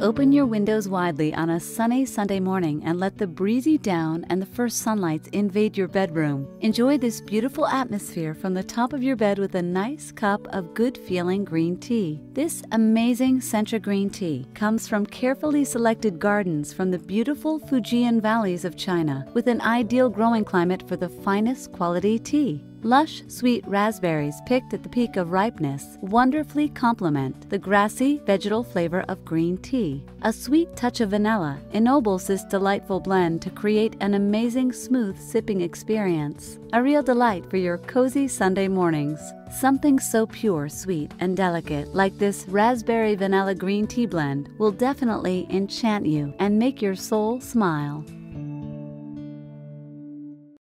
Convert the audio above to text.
Open your windows widely on a sunny Sunday morning and let the breezy down and the first sunlights invade your bedroom. Enjoy this beautiful atmosphere from the top of your bed with a nice cup of good-feeling green tea. This amazing Sencha green tea comes from carefully selected gardens from the beautiful Fujian valleys of China, with an ideal growing climate for the finest quality tea. Lush, sweet raspberries picked at the peak of ripeness wonderfully complement the grassy, vegetal flavor of green tea. A sweet touch of vanilla ennobles this delightful blend to create an amazing smooth sipping experience. A real delight for your cozy Sunday mornings. Something so pure, sweet, and delicate like this raspberry vanilla green tea blend will definitely enchant you and make your soul smile.